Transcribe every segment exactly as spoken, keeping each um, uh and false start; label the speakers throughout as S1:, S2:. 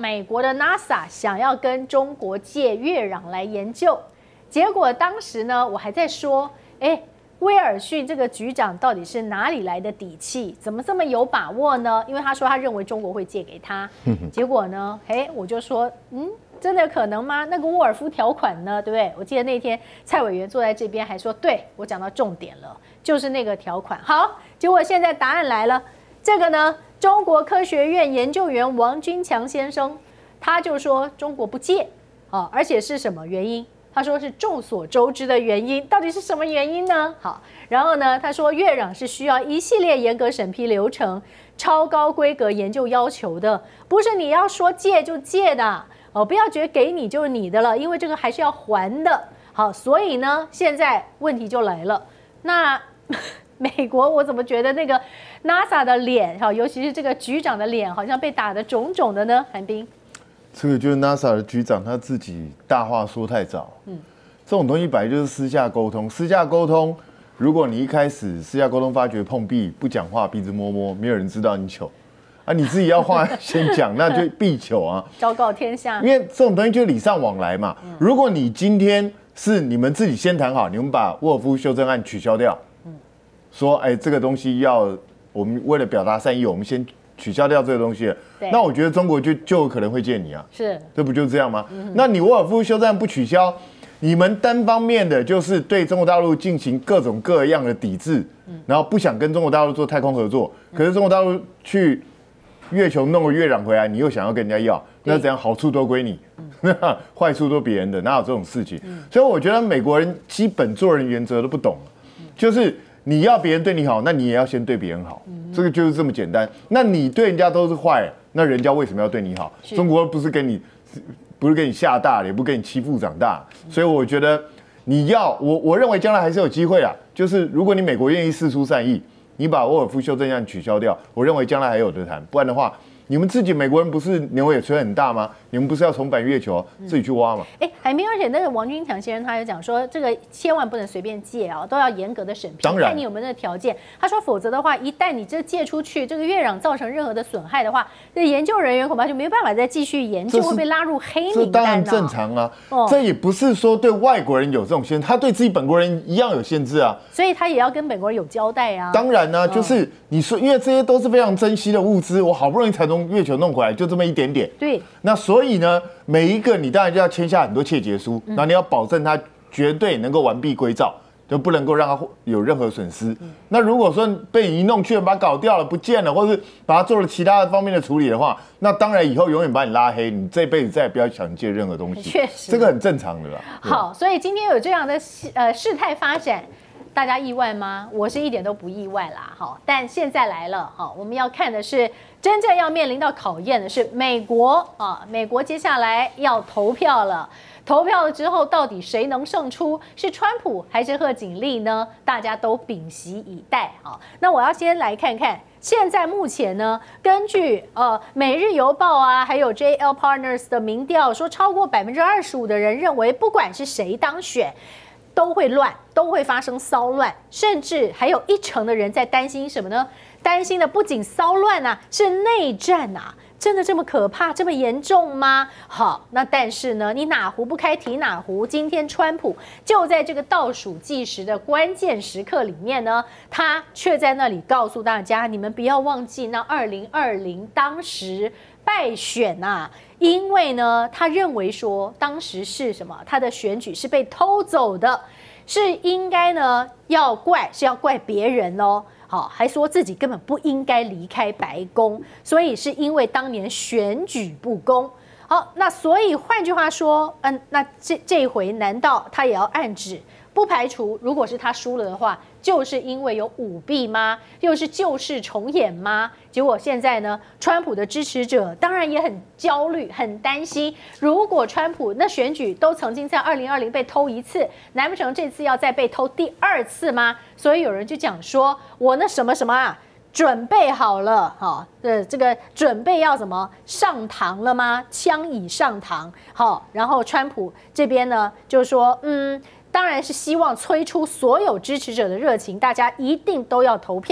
S1: 美国的 NASA 想要跟中国借月壤来研究，结果当时呢，我还在说，哎。威尔逊这个局长到底是哪里来的底气？怎么这么有把握呢？因为他说他认为中国会借给他，结果呢，哎，我就说，嗯，真的有可能吗？那个沃尔夫条款呢，对不对？我记得那天蔡委员坐在这边还说，对我讲到重点了，就是那个条款。好，结果现在答案来了，这个呢，中国科学院研究员王军强先生，他就说中国不借，啊，而且是什么原因？他说是众所周知的原因，到底是什么原因呢？好，然后呢，他说月壤是需要一系列严格审批流程、超高规格研究要求的，不是你要说借就借的哦，不要觉得给你就是你的了，因为这个还是要还的。好，所以呢，现在问题就来了，那美国我怎么觉得那个 NASA 的脸，哈，尤其是这个局长的脸，好像被打得肿肿的呢？韩冰。
S2: 这个就是 NASA 的局长他自己大话说太早。嗯，这种东西本来就是私下沟通，私下沟通，如果你一开始私下沟通发觉碰壁，不讲话，鼻子摸摸，没有人知道你糗，啊，你自己要话先讲，那就必糗啊，
S1: 昭告天下。
S2: 因为这种东西就礼尚往来嘛。嗯、如果你今天是你们自己先谈好，你们把沃尔夫修正案取消掉，嗯，说哎这个东西要我们为了表达善意，我们先取消掉这个东西了，那我觉得中国就就有可能会借你啊，
S1: 是，
S2: 这不就这样吗？嗯、那你沃尔夫修正案不取消，你们单方面的就是对中国大陆进行各种各样的抵制，嗯、然后不想跟中国大陆做太空合作，嗯、可是中国大陆去月球弄个月壤回来，你又想要跟人家要，那怎样好处都归你，嗯、坏处都别人的，哪有这种事情？嗯、所以我觉得美国人基本做人原则都不懂，嗯、就是。你要别人对你好，那你也要先对别人好，嗯、这个就是这么简单。那你对人家都是坏，那人家为什么要对你好？中国不是跟你，不是给你吓大，也不给你欺负长大，所以我觉得你要我，我认为将来还是有机会啊。就是如果你美国愿意释出善意，你把沃尔夫修正案取消掉，我认为将来还有得谈。不然的话，你们自己美国人不是牛也吹很大吗？你们不是要重返月球，自己去挖吗？
S1: 哎、嗯，海明，而且那个王军强先生他也讲说，这个千万不能随便借啊，都要严格的审批，看你有没有那个条件。他说，否则的话，一旦你这借出去，这个月壤造成任何的损害的话，这研究人员恐怕就没有办法再继续研究，会被拉入黑名单、啊。
S2: 这当然正常啊，哦、这也不是说对外国人有这种限制，他对自己本国人一样有限制啊。
S1: 所以他也要跟本国人有交代啊。
S2: 当然呢、啊，就是你说，因为这些都是非常珍惜的物资，我好不容易才从月球弄回来，就这么一点点。
S1: 对。
S2: 那所以呢，每一个你当然就要签下很多切结书，然后你要保证它绝对能够完璧归赵，就不能够让它有任何损失。嗯、那如果说被你一弄去了，把它搞掉了、不见了，或是把它做了其他方面的处理的话，那当然以后永远把你拉黑，你这辈子再也不要想借任何东西。
S1: 确实，
S2: 这个很正常的啦。
S1: 好，所以今天有这样的呃事态发展。大家意外吗？我是一点都不意外啦，哈！但现在来了，哈，我们要看的是真正要面临到考验的是美国啊，美国接下来要投票了，投票了之后，到底谁能胜出？是川普还是贺锦丽呢？大家都屏息以待啊！那我要先来看看。现在目前呢，根据呃《每日邮报》啊，还有 J L Partners 的民调说，超过百分之二十五的人认为，不管是谁当选，都会乱，都会发生骚乱，甚至还有一成的人在担心什么呢？担心的不仅骚乱啊，是内战啊！真的这么可怕，这么严重吗？好，那但是呢，你哪壶不开提哪壶。今天川普就在这个倒数计时的关键时刻里面呢，他却在那里告诉大家，你们不要忘记那二零二零当时败选呐、啊。因为呢，他认为说当时是什么？他的选举是被偷走的，是应该呢要怪是要怪别人哦。好，还说自己根本不应该离开白宫，所以是因为当年选举不公。好，那所以换句话说，嗯，那这这一回难道他也要暗指？不排除，如果是他输了的话，就是因为有舞弊吗？又是旧事重演吗？结果现在呢，川普的支持者当然也很焦虑、很担心。如果川普那选举都曾经在二零二零被偷一次，难不成这次要再被偷第二次吗？所以有人就讲说，我那什么什么啊，准备好了，哈，呃，这个准备要怎么上膛了吗？枪已上膛，好，然后川普这边呢就说，嗯。当然是希望催出所有支持者的热情，大家一定都要投票。可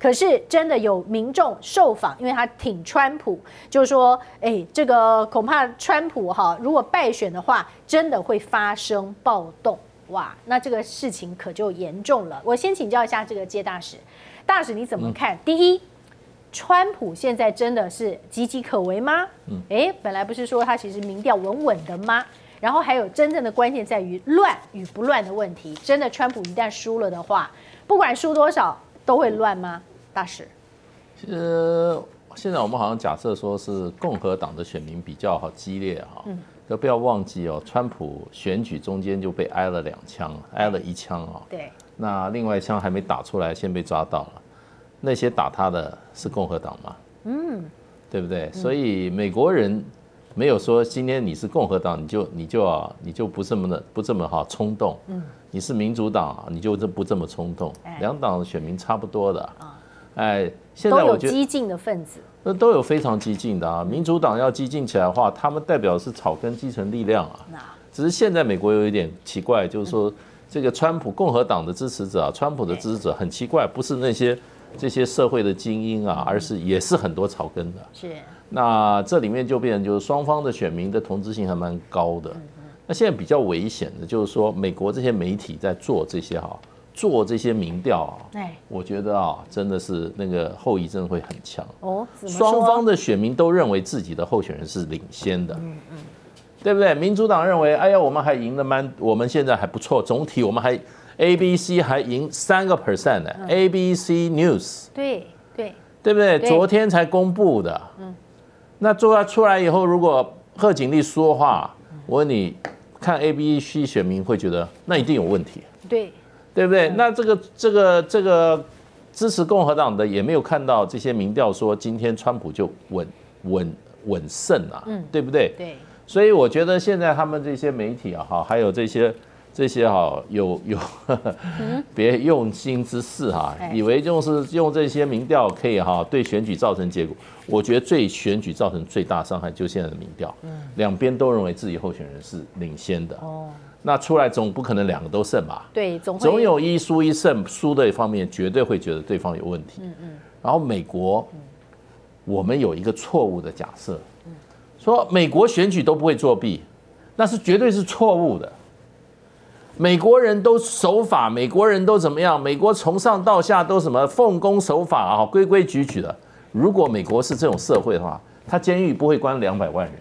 S1: 可是真的有民众受访，因为他挺川普，就是说，哎，这个恐怕川普哈，如果败选的话，真的会发生暴动。哇，那这个事情可就严重了。我先请教一下这个介大使，大使你怎么看？嗯、第一，川普现在真的是岌岌可危吗？嗯，哎，本来不是说他其实民调稳稳的吗？然后还有真正的关键在于乱与不乱的问题。真的，川普一旦输了的话，不管输多少都会乱吗？大使，
S3: 呃，现在我们好像假设说是共和党的选民比较好激烈哈。嗯。可不要忘记哦，川普选举中间就被挨了两枪，挨了一枪哦。
S1: 对。
S3: 那另外一枪还没打出来，先被抓到了。那些打他的是共和党吗？嗯。对不对？所以美国人没有说今天你是共和党，你就你就啊你就不这么的不这么好冲动。嗯。你是民主党，你就不这么冲动。两党的选民差不多的。啊。哎，现在我觉得
S1: 都有激进的分子。
S3: 那都有非常激进的啊！民主党要激进起来的话，他们代表的是草根基层力量啊。只是现在美国有一点奇怪，就是说这个川普共和党的支持者啊，川普的支持者很奇怪，不是那些这些社会的精英啊，而是也是很多草根的。
S1: 是。
S3: 那这里面就变成就是双方的选民的同质性还蛮高的。那现在比较危险的就是说，美国这些媒体在做这些哈。做这些民调啊，我觉得啊，真的是那个后遗症会很强。哦，双方的选民都认为自己的候选人是领先的，嗯嗯，对不对？民主党认为，哎呀，我们还赢得蛮，我们现在还不错，总体我们还 A B C 还赢三个 percent 呢 ，A B C News，
S1: 对对，
S3: 对不对？昨天才公布的，嗯，那做出来以后，如果贺锦丽说话，我问你，看 A B C 选民会觉得那一定有问题，
S1: 对。
S3: 对不对？那这个这个这个支持共和党的也没有看到这些民调说今天川普就稳稳稳胜啊，嗯，对不对？
S1: 对。
S3: 所以我觉得现在他们这些媒体啊，哈，还有这些这些哈，有有别用心之事哈，以为就是用这些民调可以哈对选举造成结果。我觉得对选举造成最大伤害就是现在的民调，两边都认为自己候选人是领先的。哦。那出来总不可能两个都胜吧？
S1: 对，总
S3: 总有一输一胜，输的一方面绝对会觉得对方有问题。嗯嗯。然后美国，我们有一个错误的假设，说美国选举都不会作弊，那是绝对是错误的。美国人都守法，美国人都怎么样？美国从上到下都什么奉公守法啊，规规矩矩的。如果美国是这种社会的话，他监狱不会关两百万人。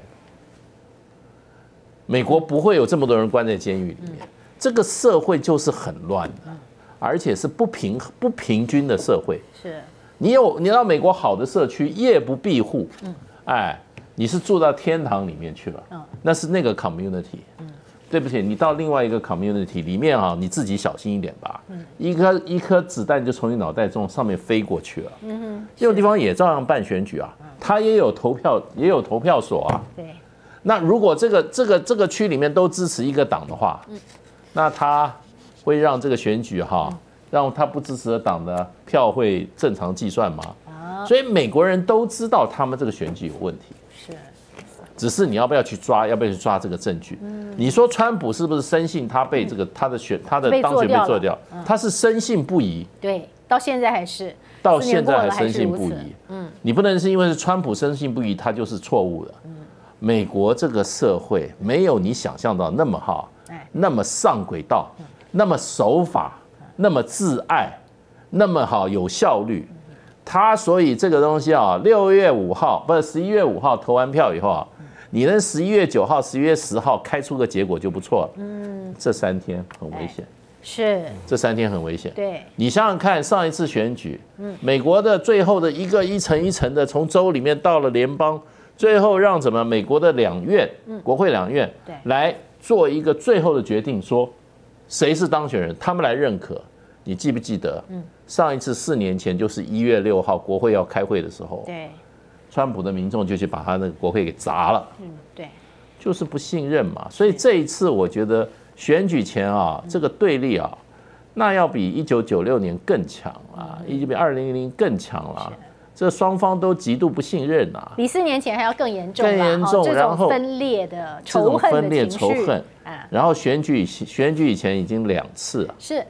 S3: 美国不会有这么多人关在监狱里面，这个社会就是很乱的，而且是不平不平均的社会。
S1: 是，
S3: 你有你到美国好的社区，夜不闭户，哎，你是住到天堂里面去了，那是那个 community。对不起，你到另外一个 community 里面啊，你自己小心一点吧。一颗一颗子弹就从你脑袋中上面飞过去了。嗯哼，这种地方也照样办选举啊，他也有投票也有投票所啊。
S1: 对。
S3: 那如果这个这个这个区里面都支持一个党的话，那他会让这个选举哈，让他不支持的党的票会正常计算吗？啊，所以美国人都知道他们这个选举有问题，
S1: 是，
S3: 只是你要不要去抓，要不要去抓这个证据？你说川普是不是深信他被这个他的选他的当选被做掉？他是深信不疑，
S1: 对，到现在还是，
S3: 到现在还深信不疑。嗯，你不能是因为是川普深信不疑，他就是错误的。美国这个社会没有你想象到那么好，那么上轨道，那么守法，那么自爱，那么好有效率。他所以这个东西啊，六月五号不是十一月五号投完票以后啊，你能十一月九号、十一月十号开出个结果就不错了。嗯，这三天很危险。
S1: 是，
S3: 这三天很危险。
S1: 对，
S3: 你想想看，上一次选举，美国的最后的一个一层一层的，从州里面到了联邦。最后让怎么美国的两院，国会两院来做一个最后的决定，说谁是当选人，他们来认可。你记不记得？上一次四年前就是一月六号国会要开会的时候，
S1: 对，
S3: 川普的民众就去把他那个国会给砸了，
S1: 嗯，对，
S3: 就是不信任嘛。所以这一次我觉得选举前啊，这个对立啊，那要比一九九六年更强啊，比二零零零更强了。这双方都极度不信任啊！
S1: 比四年前还要更严重，
S3: 更严重，
S1: 然后分裂的仇恨的情绪，
S3: 然后选举选举以前已经两次了，
S1: 是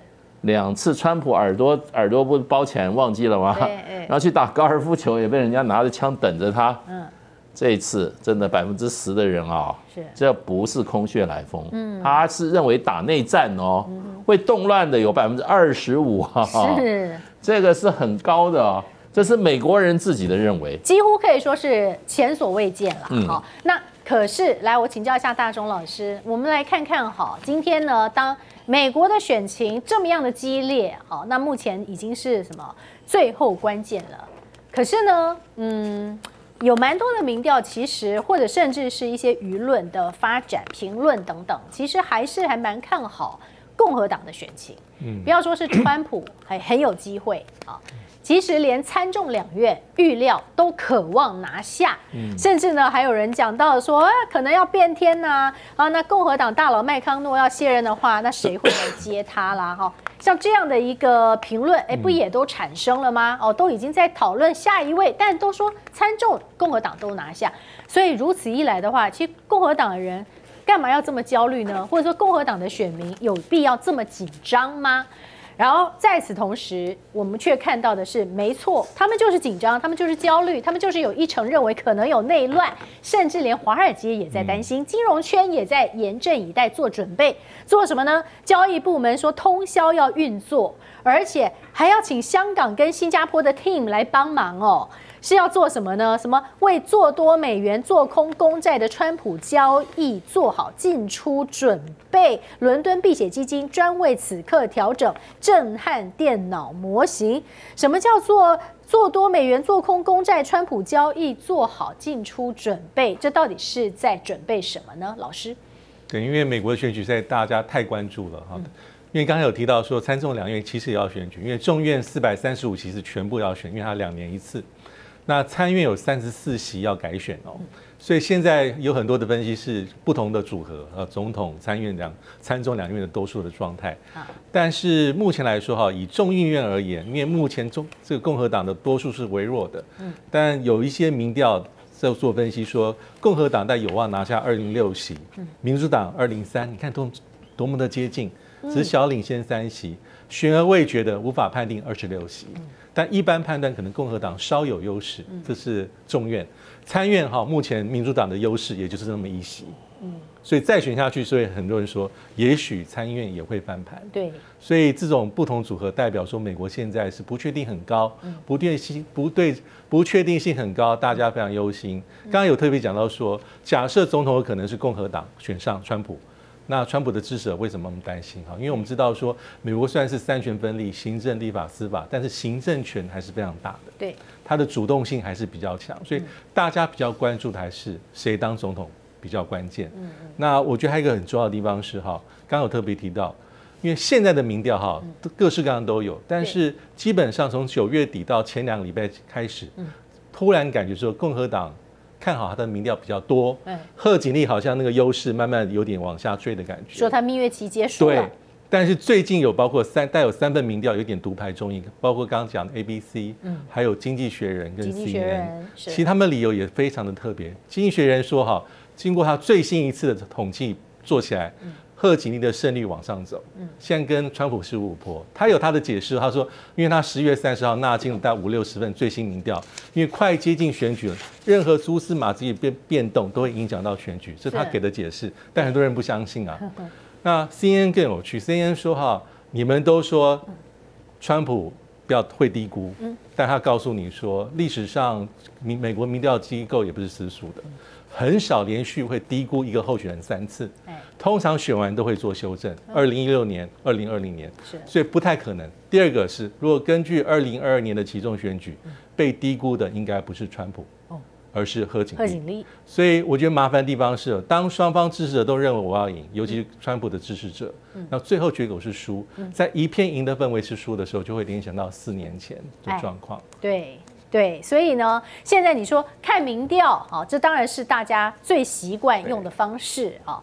S3: 两次川普耳朵耳朵不包起来忘记了吗？然后去打高尔夫球也被人家拿着枪等着他。嗯，这一次真的百分之十的人啊、哦，这不是空穴来风，嗯，他是认为打内战哦，嗯、会动乱的有百分之二十五啊，是这个是很高的哦。这是美国人自己的认为，
S1: 几乎可以说是前所未见了。好、嗯，那可是来，我请教一下大中老师，我们来看看好，今天呢，当美国的选情这么样的激烈，好，那目前已经是什么最后关键了？可是呢，嗯，有蛮多的民调，其实或者甚至是一些舆论的发展、评论等等，其实还是还蛮看好共和党的选情。嗯，不要说是川普，还很有机会啊。其实连参众两院预料都渴望拿下，嗯、甚至呢还有人讲到说，啊，可能要变天呐、啊，啊，那共和党大佬麦康诺要卸任的话，那谁会来接他啦？哈，像这样的一个评论，哎，不也都产生了吗？哦，都已经在讨论下一位，但都说参众共和党都拿下，所以如此一来的话，其实共和党的人干嘛要这么焦虑呢？或者说共和党的选民有必要这么紧张吗？然后在此同时，我们却看到的是，没错，他们就是紧张，他们就是焦虑，他们就是有一成认为可能有内乱，甚至连华尔街也在担心，金融圈也在严阵以待做准备，做什么呢？交易部门说通宵要运作，而且还要请香港跟新加坡的 team 来帮忙哦。是要做什么呢？什么为做多美元、做空公债的川普交易做好进出准备？伦敦避险基金专为此刻调整震撼电脑模型。什么叫做做多美元、做空公债？川普交易做好进出准备，这到底是在准备什么呢？老师，
S4: 对，因为美国的选举在大家太关注了哈。嗯，因为刚才有提到说参众两院其实也要选举，因为众院四百三十五席是全部要选，因为它两年一次。那参院有三十四席要改选哦，所以现在有很多的分析是不同的组合，呃，总统、参院两、参众两院的多数的状态。但是目前来说哈，以众议院而言，因为目前中这个共和党的多数是微弱的，但有一些民调在做分析说，共和党在有望拿下二零六席，民主党二零三，你看多多么的接近，只小领先三席，悬而未决的无法判定二十六席。但一般判断可能共和党稍有优势，这是众院。参院哈，目前民主党的优势也就是那么一席，嗯，所以再选下去，所以很多人说，也许参院也会翻盘。
S1: 对，
S4: 所以这种不同组合代表说，美国现在是不确定很高，不确定性不对不确定性很高，大家非常忧心。刚刚有特别讲到说，假设总统有可能是共和党选上川普。那川普的支持者为什么那么担心？哈，因为我们知道说，美国虽然是三权分立，行政、立法、司法，但是行政权还是非常大的，
S1: 对，
S4: 它的主动性还是比较强，所以大家比较关注的还是谁当总统比较关键。嗯嗯。那我觉得还有一个很重要的地方是哈，刚刚有特别提到，因为现在的民调哈，各式各样都有，但是基本上从九月底到前两个礼拜开始，突然感觉说共和党看好他的民调比较多，贺锦丽好像那个优势慢慢有点往下坠的感觉。
S1: 说他蜜月期结束了。
S4: 对，但是最近有包括三带有三份民调有点独排众议，包括刚刚讲的 A B C， 嗯，还有经济学人跟 C N N， 其实他们理由也非常的特别。经济学人说哈，经过他最新一次的统计做起来，嗯，贺锦丽的胜率往上走，嗯，现在跟川普是五波。他有他的解释，他说，因为他十月三十号纳进了大概五六十份最新民调，因为快接近选举了，任何蛛丝马迹变变动都会影响到选举，这是他给的解释。但很多人不相信啊。那 C N N 更有趣 ，C N N 说哈，你们都说川普不要会低估，嗯，但他告诉你说，历史上美美国民调机构也不是私塾的。很少连续会低估一个候选人三次，通常选完都会做修正。二零一六年、二零二零年，所以不太可能。第二个是，如果根据二零二二年的期中选举，被低估的应该不是川普，而是贺锦丽。贺锦丽。所以我觉得麻烦的地方是，当双方支持者都认为我要赢，尤其是川普的支持者，那最后结果是输，在一片赢的氛围是输的时候，就会联想到四年前的状况。
S1: 对。对，所以呢，现在你说看民调啊，这当然是大家最习惯用的方式啊。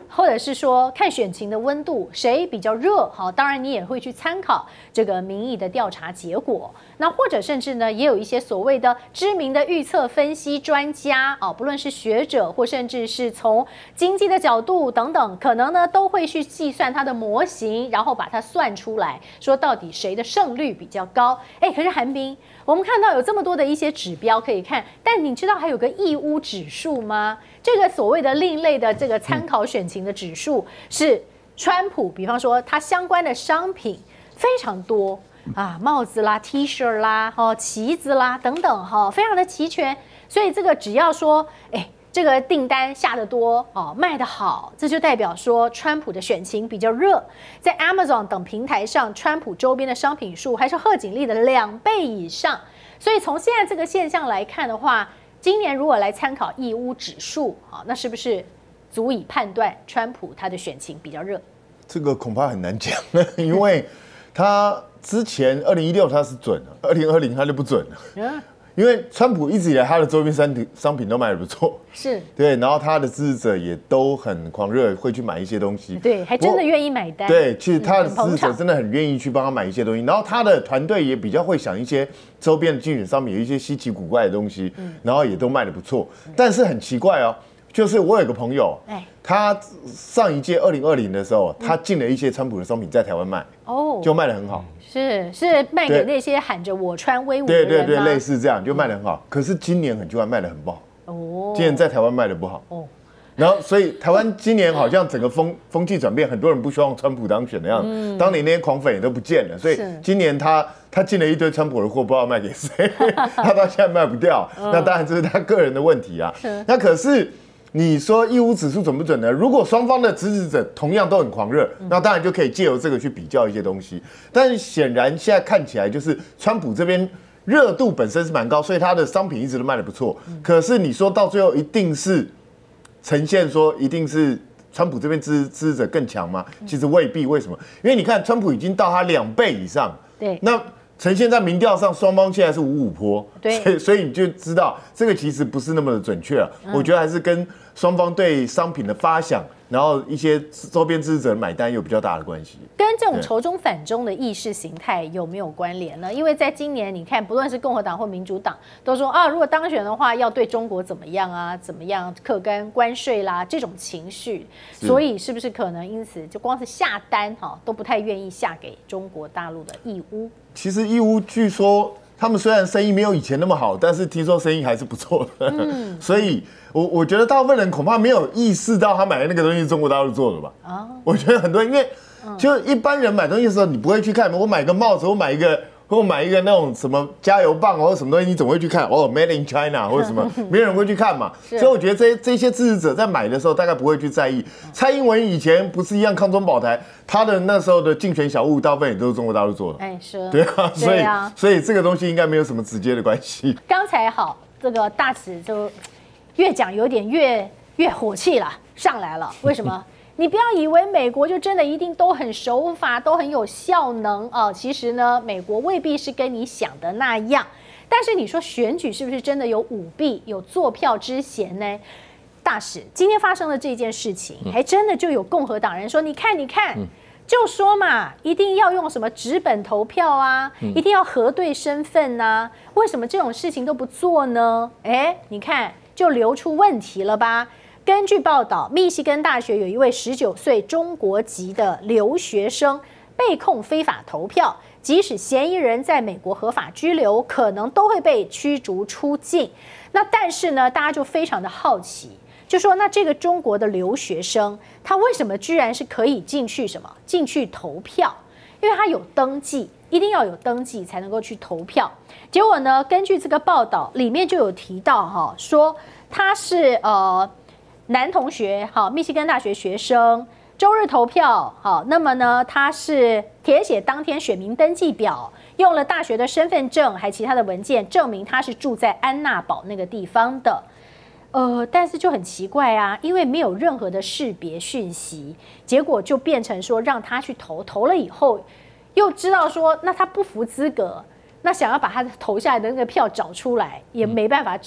S1: 或者是说看选情的温度，谁比较热？好，当然你也会去参考这个民意的调查结果。那或者甚至呢，也有一些所谓的知名的预测分析专家啊，不论是学者或甚至是从经济的角度等等，可能呢都会去计算它的模型，然后把它算出来，说到底谁的胜率比较高。哎，可是韩冰，我们看到有这么多的一些指标可以看，但你知道还有个义乌指数吗？这个所谓的另类的这个参考选情的指数是川普，比方说它相关的商品非常多啊，帽子啦、T 恤啦、哦旗子啦等等哈，非常的齐全。所以这个只要说，哎，这个订单下得多哦，卖得好，这就代表说川普的选情比较热。在 Amazon 等平台上，川普周边的商品数还是贺锦丽的两倍以上。所以从现在这个现象来看的话，今年如果来参考义乌指数，好，那是不是足以判断川普他的选情比较热？
S2: 这个恐怕很难讲，因为他之前二零一六他是准的，二零二零他就不准了。嗯，因为川普一直以来他的周边商品商品都卖得不错，
S1: 是
S2: 对，然后他的支持者也都很狂热，会去买一些东西，
S1: 对，还真的愿意买单。
S2: 对，其实他的支持者真的很愿意去帮他买一些东西，然后他的团队也比较会想一些周边的竞选商品，有一些稀奇古怪的东西，然后也都卖得不错。但是很奇怪哦，就是我有个朋友，他上一届二零二零的时候，他进了一些川普的商品在台湾卖，哦，就卖得很好。是
S1: 是卖给那些喊着我川威武的人吗？
S2: 对对对，类似这样就卖得很好。可是今年很奇怪，卖得很不好。哦，今年在台湾卖得不好。哦，然后所以台湾今年好像整个风风气转变，很多人不希望川普当选的样子。嗯，当年那些狂粉也都不见了，所以今年他他进了一堆川普的货，不知道卖给谁，他到现在卖不掉。那当然这是他个人的问题啊。那可是。你说义乌指数准不准呢？如果双方的支持者同样都很狂热，那当然就可以借由这个去比较一些东西。但是显然现在看起来就是川普这边热度本身是蛮高，所以他的商品一直都卖得不错。可是你说到最后一定是呈现说一定是川普这边支支持者更强吗？其实未必。为什么？因为你看川普已经到他两倍以上，
S1: 对，
S2: 那。呈现在民调上，双方现在是五五波，
S1: 对，
S2: 所以所以你就知道这个其实不是那么的准确啊。嗯、我觉得还是跟双方对商品的发想，然后一些周边支持者买单有比较大的关系。
S1: 跟这种仇中反中的意识形态有没有关联呢？因为在今年，你看不论是共和党或民主党，都说啊，如果当选的话，要对中国怎么样啊，怎么样课关关税啦，这种情绪，所以是不是可能因此就光是下单哈、哦、都不太愿意下给中国大陆的义乌？
S2: 其实义乌据说他们虽然生意没有以前那么好，但是听说生意还是不错的。嗯，所以我我觉得大部分人恐怕没有意识到他买的那个东西是中国大陆做的吧。啊，我觉得很多人，因为就一般人买东西的时候，你不会去看，我买个帽子，我买一个。或买一个那种什么加油棒或者什么东西，你总会去看哦 ，Made in China 或者什么，没有人会去看嘛。所以我觉得这这些支持者在买的时候，大概不会去在意。蔡英文以前不是一样抗中保台，他的那时候的竞选小物，大部分也都是中国大陆做的。
S1: 哎，是，
S2: 对啊，所以啊所以这个东西应该没有什么直接的关系。
S1: 刚才好，这个大使就越讲有点越越火气了，上来了，为什么？你不要以为美国就真的一定都很守法，都很有效能啊！其实呢，美国未必是跟你想的那样。但是你说选举是不是真的有舞弊、有作票之嫌呢？大使，今天发生的这件事情，还真的就有共和党人说：“你看，你看，就说嘛，一定要用什么纸本投票啊，一定要核对身份啊，为什么这种事情都不做呢？”哎，你看，就流出问题了吧？根据报道，密西根大学有一位十九岁中国籍的留学生被控非法投票，即使嫌疑人在美国合法居留，可能都会被驱逐出境。那但是呢，大家就非常的好奇，就说那这个中国的留学生，他为什么居然是可以进去什么进去投票？因为他有登记，一定要有登记才能够去投票。结果呢，根据这个报道里面就有提到哈，说他是呃。男同学，好，密西根大学学生，周日投票，好，那么呢，他是填写当天选民登记表，用了大学的身份证，还其他的文件证明他是住在安娜堡那个地方的，呃，但是就很奇怪啊，因为没有任何的识别讯息，结果就变成说让他去投，投了以后，又知道说那他不符资格，那想要把他投下来的那个票找出来，也没办法找。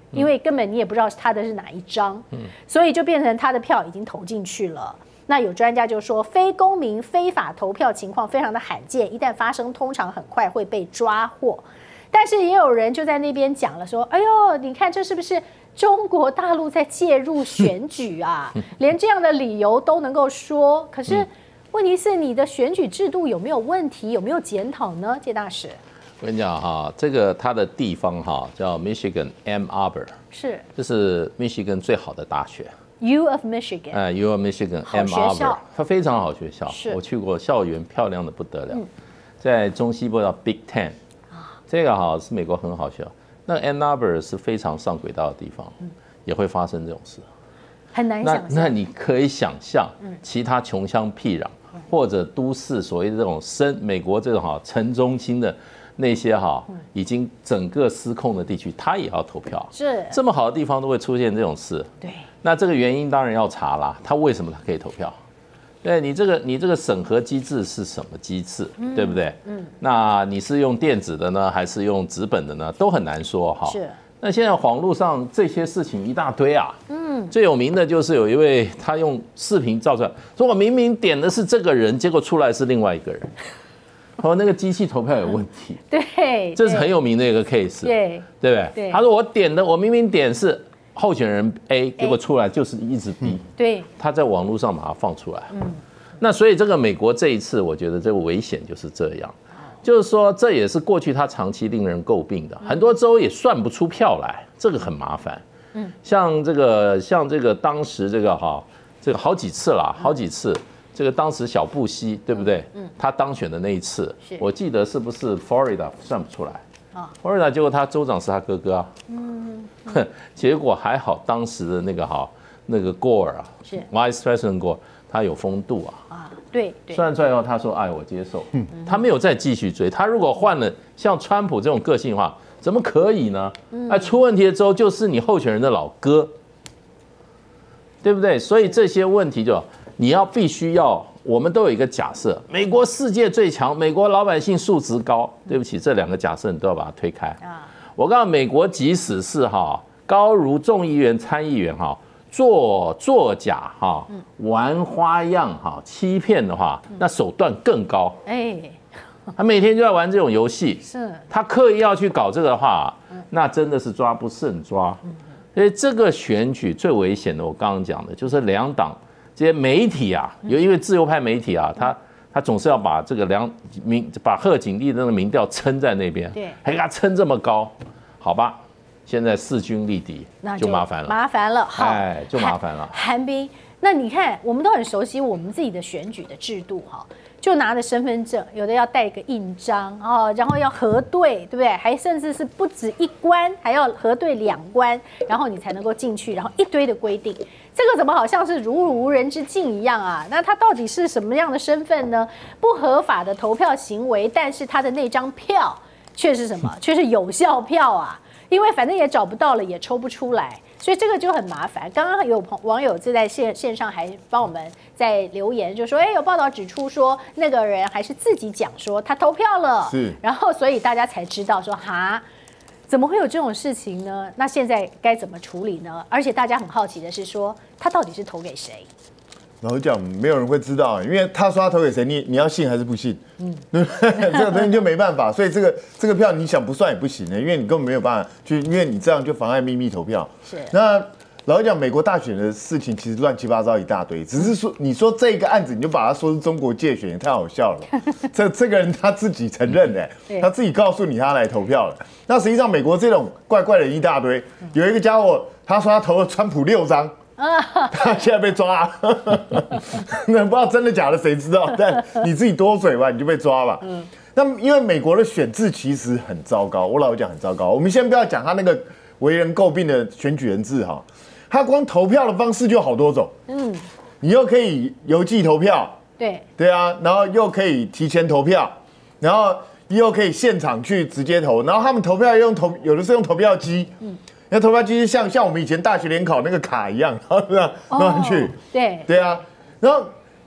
S1: 因为根本你也不知道他的是哪一张，所以就变成他的票已经投进去了。那有专家就说，非公民非法投票情况非常的罕见，一旦发生，通常很快会被抓获。但是也有人就在那边讲了说，哎呦，你看这是不是中国大陆在介入选举啊？连这样的理由都能够说。可是问题是，你的选举制度有没有问题？有没有检讨呢？谢大使，
S3: 我跟你讲哈，这个它的地方哈叫 Michigan Ann Arbor，
S1: 是，
S3: 这是密西根最好的大学。
S1: U of Michigan，
S3: 哎 ，U of Michigan Ann Arbor， 它非常好学校，我去过，校园漂亮的不得了，嗯、在中西部叫 Big Ten， 这个哈是美国很好学校。那 Ann Arbor 是非常上轨道的地方，嗯、也会发生这种事，
S1: 很难想象。
S3: 那那你可以想象，其他穷乡僻壤、嗯、或者都市所谓的这种深美国这种哈城中心的。那些哈已经整个失控的地区，他也要投票，
S1: 是
S3: 这么好的地方都会出现这种事。
S1: 对，
S3: 那这个原因当然要查啦，他为什么他可以投票？对你这个你这个审核机制是什么机制，嗯、对不对？嗯，那你是用电子的呢，还是用纸本的呢？都很难说哈。
S1: 是。
S3: 那现在网络上这些事情一大堆啊，嗯，最有名的就是有一位他用视频照出来，说我明明点的是这个人，结果出来是另外一个人。哦，那个机器投票有问题，
S1: 对，
S3: 这是很有名的一个 case， 对，对不对？对，他说我点的，我明明点是候选人 A， 结果出来就是一直 B，
S1: 对，
S3: 他在网络上把它放出来，嗯，那所以这个美国这一次，我觉得这个危险就是这样，就是说这也是过去他长期令人诟病的，很多州也算不出票来，这个很麻烦，嗯，像这个像这个当时这个哈，这个好几次啦，好几次。这个当时小布希对不对？嗯，他当选的那一次，我记得是不是 Florida 算不出来啊 ？Florida 结果他州长是他哥哥啊。嗯，结果还好，当时的那个哈那个 Gore 啊，是 Vice President Gore， 他有风度啊。
S1: 啊，对，
S3: 算出来以后，他说：“哎，我接受。”嗯，他没有再继续追。他如果换了像川普这种个性的话，怎么可以呢？哎，出问题的州就是你候选人的老哥，对不对？所以这些问题就。你要必须要，我们都有一个假设，美国世界最强，美国老百姓素质高。对不起，这两个假设你都要把它推开。我告诉美国，即使是哈高如众议员、参议员哈做作假哈玩花样哈欺骗的话，那手段更高。哎，他每天就在玩这种游戏，是他刻意要去搞这个的话，那真的是抓不胜抓。所以这个选举最危险的，我刚刚讲的就是两党。这些媒体啊，有因为自由派媒体啊，他他总是要把这个梁民把贺锦丽的那个民调撑在那边，对，还给他撑这么高，好吧？现在势均力敌，就麻烦了，
S1: 麻烦了，好，
S3: 哎，就麻烦了。
S1: 韩冰，那你看，我们都很熟悉我们自己的选举的制度哈，就拿着身份证，有的要带个印章哦，然后要核对，对不对？还甚至是不止一关，还要核对两关，然后你才能够进去，然后一堆的规定。这个怎么好像是如入无人之境一样啊？那他到底是什么样的身份呢？不合法的投票行为，但是他的那张票却是什么？却是有效票啊！因为反正也找不到了，也抽不出来，所以这个就很麻烦。刚刚有朋网友就在线线上还帮我们在留言，就说：“哎，有报道指出说那个人还是自己讲说他投票了，是，然后所以大家才知道说哈。”怎么会有这种事情呢？那现在该怎么处理呢？而且大家很好奇的是说，他到底是投给谁？
S2: 老实讲，没有人会知道，因为他说他投给谁，你你要信还是不信？嗯，这个东西就没办法，所以这个这个票你想不算也不行的，因为你根本没有办法，就因为你这样就妨碍秘密投票。是那。老实讲，美国大选的事情其实乱七八糟一大堆，只是说你说这个案子你就把它说是中国借选，也太好笑了。这这个人他自己承认的，他自己告诉你他来投票了。那实际上美国这种怪怪的人一大堆，有一个家伙他说他投了川普六张，他现在被抓，那不知道真的假的谁知道？但你自己多嘴吧，你就被抓吧。那因为美国的选制其实很糟糕，我老实讲很糟糕。我们先不要讲他那个为人诟病的选举人制哈。他光投票的方式就好多种，嗯，你又可以邮寄投票，
S1: 对
S2: 对啊，然后又可以提前投票，然后又可以现场去直接投，然后他们投票用投，有的是用投票机，嗯，那投票机像像我们以前大学联考那个卡一样，然后这样弄上去，
S1: 对
S2: 对啊，然后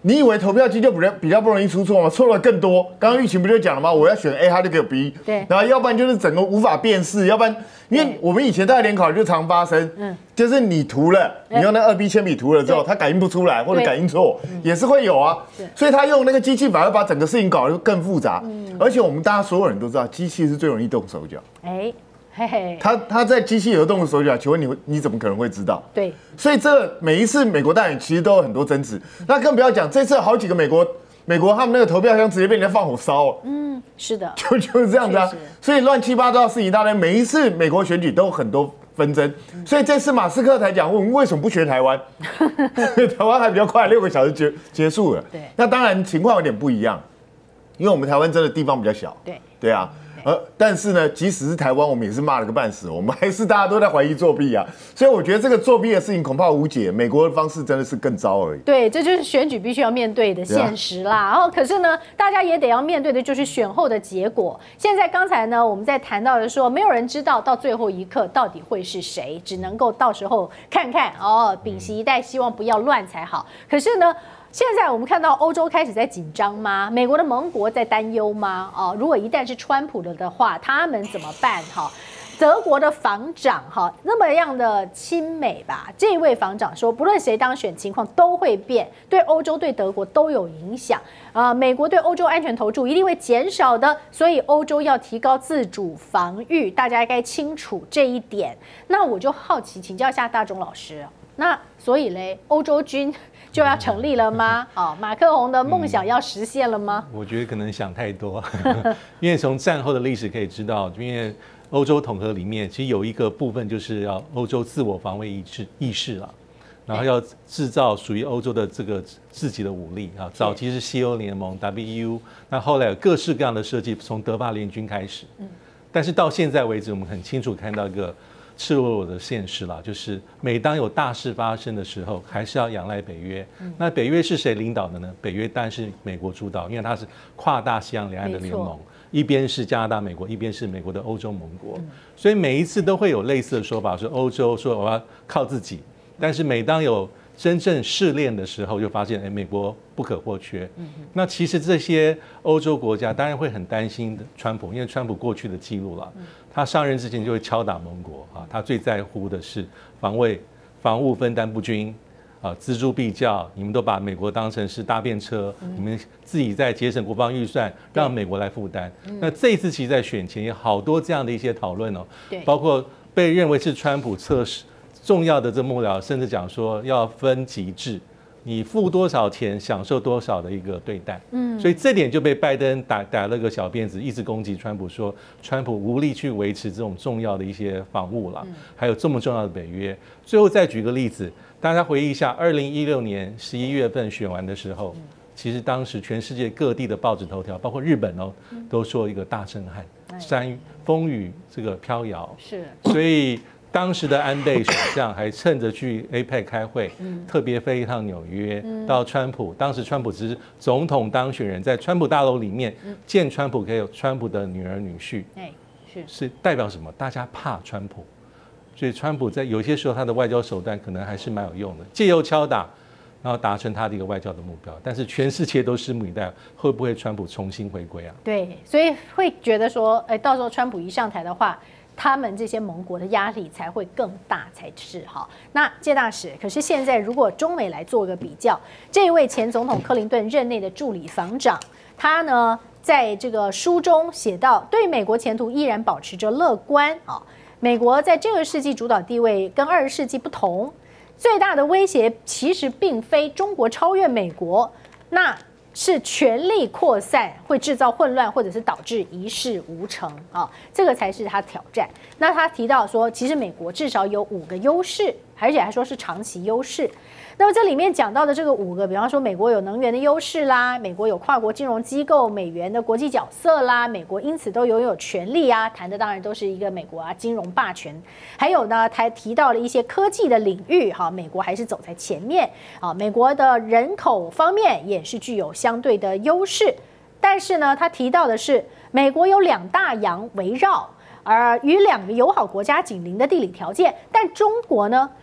S2: 你以为投票机就比较比较不容易出错吗？错了更多。刚刚玉琴不就讲了吗？我要选 A， 他就给我 B。
S1: 对。
S2: 然后要不然就是整个无法辨识，要不然因为我们以前大联考就常发生，嗯，就是你涂了，你用那二 B 铅笔涂了之后，它感应不出来或者感应错，也是会有啊。所以他用那个机器反而把整个事情搞得更复杂。嗯。而且我们大家所有人都知道，机器是最容易动手脚。哎。嘿嘿，他他在机器有动的手脚，请问你你怎么可能会知道？
S1: 对，
S2: 所以这每一次美国大选其实都有很多争执，那更不要讲这次好几个美国美国他们那个投票箱直接被人家放火烧了。
S1: 嗯，是的，
S2: 就就是这样子啊。所以乱七八糟的事情一大堆，每一次美国选举都有很多纷争，所以这次马斯克才讲，我们为什么不学台湾？台湾还比较快，六个小时结结束了。
S1: 对，
S2: 那当然情况有点不一样，因为我们台湾真的地方比较小。
S1: 对，
S2: 对啊。呃，但是呢，即使是台湾，我们也是骂了个半死，我们还是大家都在怀疑作弊啊。所以我觉得这个作弊的事情恐怕无解，美国的方式真的是更糟而已。
S1: 对，这就是选举必须要面对的现实啦。然后，可是呢，大家也得要面对的就是选后的结果。现在刚才呢，我们在谈到的说，没有人知道到最后一刻到底会是谁，只能够到时候看看哦，屏息以待，希望不要乱才好。可是呢，现在我们看到欧洲开始在紧张吗？美国的盟国在担忧吗？哦，如果一旦是川普了的话，他们怎么办？哈，德国的防长哈那么样的亲美吧，这位防长说，不论谁当选，情况都会变，对欧洲、对德国都有影响。啊、呃，美国对欧洲安全投注一定会减少的，所以欧洲要提高自主防御，大家该清楚这一点。那我就好奇请教一下大钟老师，那所以嘞，欧洲军就要成立了吗？哦，马克宏的梦想要实现了吗？
S4: 嗯、我觉得可能想太多，因为从战后的历史可以知道，因为欧洲统合里面其实有一个部分就是要欧洲自我防卫意识意识了，然后要制造属于欧洲的这个自己的武力啊。早期是西欧联盟 W E U， 那后来有各式各样的设计，从德法联军开始。嗯，但是到现在为止，我们很清楚看到一个赤裸裸的现实啦，就是每当有大事发生的时候，还是要仰赖北约。嗯、那北约是谁领导的呢？北约当然是美国主导，因为它是跨大西洋两岸的联盟，一边是加拿大、美国，一边是美国的欧洲盟国。嗯、所以每一次都会有类似的说法，说欧洲说我要靠自己，但是每当有真正试炼的时候，就发现哎，美国不可或缺。嗯、那其实这些欧洲国家当然会很担心川普，因为川普过去的记录了。嗯他上任之前就会敲打盟国啊，他最在乎的是防卫、防务分担不均啊，锱铢必较，你们都把美国当成是搭便车，嗯、你们自己在节省国防预算，让美国来负担。嗯、那这一次其实在选前有好多这样的一些讨论哦，包括被认为是川普测试重要的这幕僚，甚至讲说要分级制。你付多少钱，享受多少的一个对待，嗯，所以这点就被拜登打打了个小辫子，一直攻击川普，说川普无力去维持这种重要的一些防务啦，还有这么重要的北约。最后再举个例子，大家回忆一下，二零一六年十一月份选完的时候，其实当时全世界各地的报纸头条，包括日本哦，都说一个大震撼，山风雨这个飘摇，
S1: 是，
S4: 所以。当时的安倍首相还趁着去 A P E C 开会，嗯、特别飞一趟纽约，嗯、到川普。当时川普只是总统当选人，在川普大楼里面、嗯、见川普，可以有川普的女儿女婿，哎、是是代表什么？大家怕川普，所以川普在有些时候他的外交手段可能还是蛮有用的，借由敲打，然后达成他的一个外交的目标。但是全世界都拭目以待，会不会川普重新回归啊？
S1: 对，所以会觉得说，哎，到时候川普一上台的话。他们这些盟国的压力才会更大才是哈。那介大使，可是现在如果中美来做个比较，这一位前总统克林顿任内的助理防长，他呢在这个书中写到，对美国前途依然保持着乐观啊。美国在这个世纪主导地位跟二十世纪不同，最大的威胁其实并非中国超越美国，那。是权力扩散会制造混乱，或者是导致一事无成啊，这个才是他挑战。那他提到说，其实美国至少有五个优势，而且还说是长期优势。那么这里面讲到的这个五个，比方说美国有能源的优势啦，美国有跨国金融机构、美元的国际角色啦，美国因此都拥有权力啊，谈的当然都是一个美国啊金融霸权。还有呢，他提到了一些科技的领域，哈，美国还是走在前面啊。美国的人口方面也是具有相对的优势，但是呢，他提到的是美国有两大洋围绕。而与两个友好国家紧邻的地理条件，但中国呢，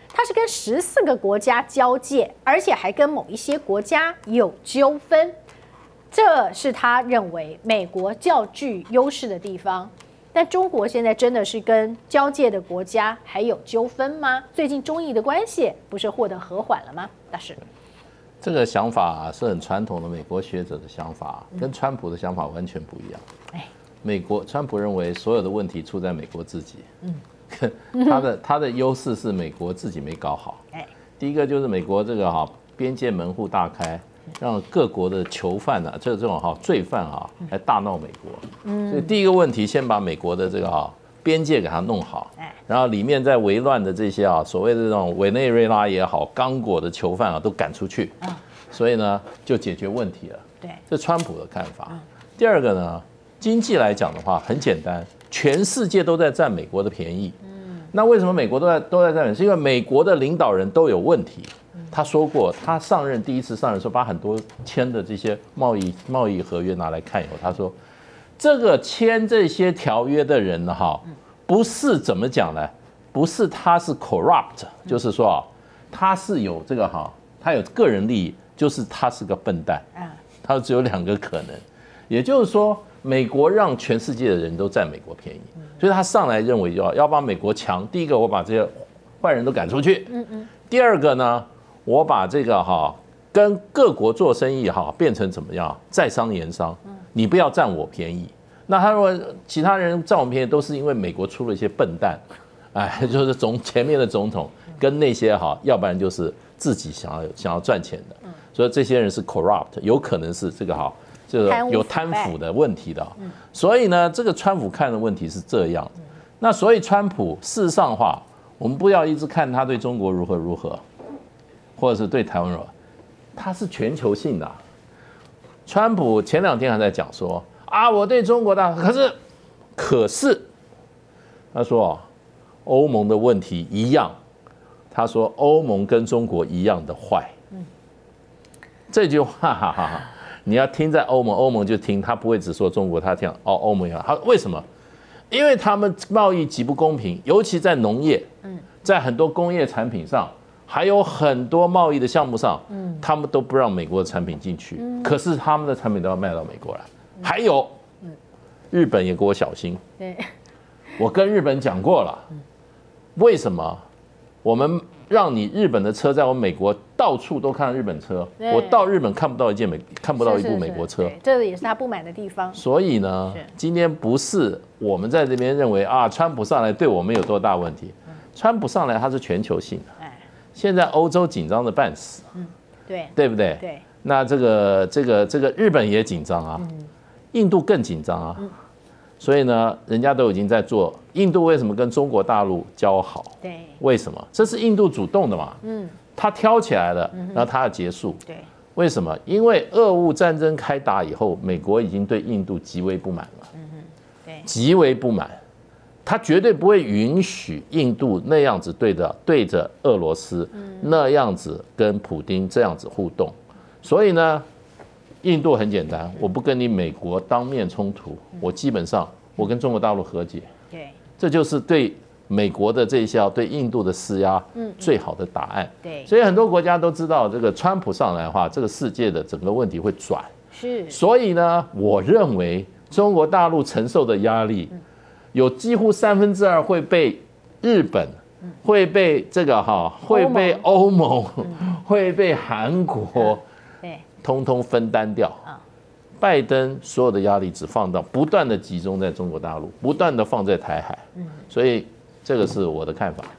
S1: 它是跟十四个国家交界，而且还跟某一些国家有纠纷，这是他认为美国较具优势的地方。但中国现在真的是跟交界的国家还有纠纷吗？最近中印的关系不是获得和缓了吗？大师，
S3: 这个想法是很传统的美国学者的想法，跟川普的想法完全不一样。哎，美国川普认为所有的问题出在美国自己。嗯。他的他的优势是美国自己没搞好。第一个就是美国这个哈边界门户大开，让各国的囚犯啊，这这种哈罪犯啊来大闹美国。所以第一个问题，先把美国的这个哈边界给它弄好，然后里面在围乱的这些啊所谓的这种委内瑞拉也好、刚果的囚犯啊都赶出去。所以呢就解决问题了。对，这川普的看法。第二个呢，经济来讲的话很简单。全世界都在占美国的便宜，那为什么美国都在都在占便宜？是因为美国的领导人都有问题。他说过，他上任第一次上任的时候，把很多签的这些贸易贸易合约拿来看以后，他说，这个签这些条约的人呢，哈，不是怎么讲呢？不是他是 corrupt， 就是说啊，他是有这个哈，他有个人利益，就是他是个笨蛋。他只有两个可能，也就是说。美国让全世界的人都占美国便宜，所以他上来认为要要把美国强。第一个，我把这些坏人都赶出去。嗯嗯。第二个呢，我把这个哈跟各国做生意哈变成怎么样？在商言商，你不要占我便宜。那他说其他人占我便宜都是因为美国出了一些笨蛋，哎，就是总前面的总统跟那些哈，要不然就是自己想要想要赚钱的，所以这些人是 corrupt， 有可能是这个哈。这个有贪腐的问题的，所以呢，这个川普看的问题是这样。那所以川普事实上的话，我们不要一直看他对中国如何如何，或者是对台湾如何，他是全球性的。川普前两天还在讲说啊，我对中国的，可是可是他说欧盟的问题一样，他说欧盟跟中国一样的坏。这句话哈哈哈。你要听在欧盟，欧盟就听，他不会只说中国，他听哦欧盟要他为什么？因为他们贸易极不公平，尤其在农业，在很多工业产品上，还有很多贸易的项目上，他们都不让美国的产品进去，可是他们的产品都要卖到美国来。还有，日本也给我小心，我跟日本讲过了，为什么我们？让你日本的车在我美国到处都看到日本车，我到日本看不到一件美看不到一部美国车，
S1: 这也是他不满的地方。
S3: 所以呢，今天不是我们在这边认为啊，川普上来对我们有多大问题，川普上来他是全球性的，现在欧洲紧张的半死，对对不对？对。那这个这个这个日本也紧张啊，印度更紧张啊。所以呢，人家都已经在做。印度为什么跟中国大陆交好？对，为什么？这是印度主动的嘛？嗯，他挑起来了，然后他要结束。对，为什么？因为俄乌战争开打以后，美国已经对印度极为不满了。嗯哼，对，极为不满，他绝对不会允许印度那样子对着对着俄罗斯，那样子跟普丁这样子互动。所以呢。印度很简单，我不跟你美国当面冲突，我基本上我跟中国大陆和解，对，这就是对美国的这一些对印度的施压最好的答案。对，所以很多国家都知道，这个川普上来的话，这个世界的整个问题会转。是，所以呢，我认为中国大陆承受的压力，有几乎三分之二会被日本，会被这个哈，会被欧盟，会被韩国。通通分担掉，拜登所有的压力只放到不断的集中在中国大陆，不断的放在台海，所以这个是我的看法。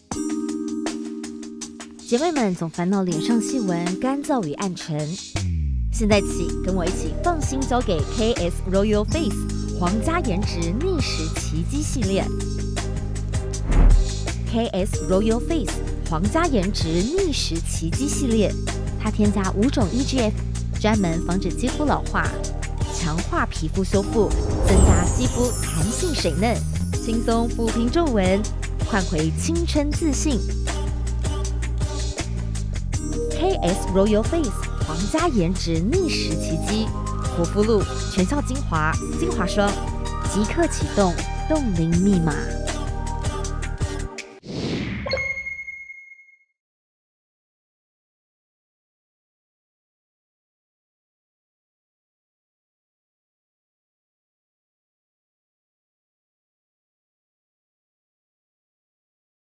S5: 姐妹们总烦恼脸上细纹干燥与暗沉，现在起跟我一起放心交给 K S Royal Face 皇家颜值逆时奇迹系列。K S Royal Face 皇家颜值逆时奇迹系列。它添加五种 E G F， 专门防止肌肤老化，强化皮肤修复，增加肌肤弹性水嫩，轻松抚平皱纹，换回青春自信。K S Royal Face 皇家颜值逆时奇迹，活肤露、全效精华、精华霜，即刻启动冻龄密码。